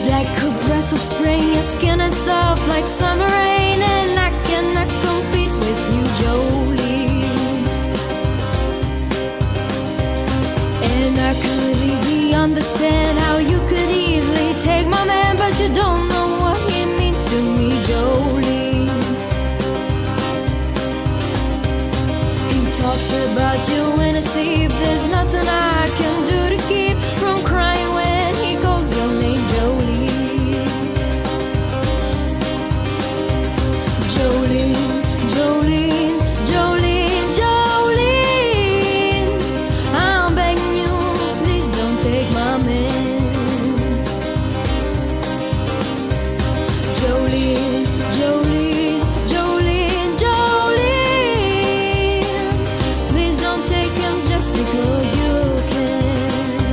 She's like a breath of spring, your skin is soft like summer rain, and I cannot compete with you, Jolene. And I could easily understand how you could easily take my man, but you don't know what he means to me, Jolene. He talks about you in his sleep, there's nothing I can do to keep from crying when he calls your name, Jolene. Jolene, Jolene, Jolene, Jolene, I'm begging you, please don't take my man. Jolene, Jolene, Jolene, Jolene, please don't take him just because you can.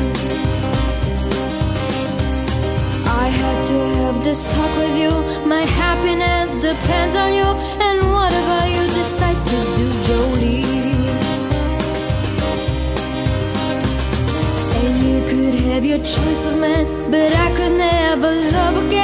I had to have this talk with you, my happiness depends on you, and whatever you decide to do, Jolene. And you could have your choice of men, but I could never love again.